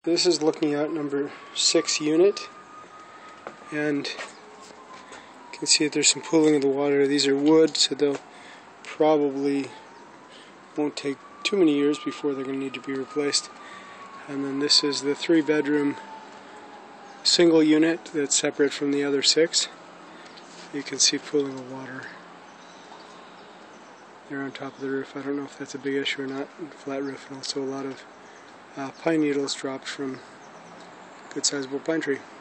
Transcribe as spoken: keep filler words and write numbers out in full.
This is looking at number six unit, and you can see that there's some pooling of the water. These are wood, so they'll probably won't take too many years before they're going to need to be replaced. And then this is the three bedroom single unit that's separate from the other six. You can see pooling of water there on top of the roof. I don't know if that's a big issue or not. Flat roof, and also a lot of uh, pine needles dropped from a good sizable pine tree.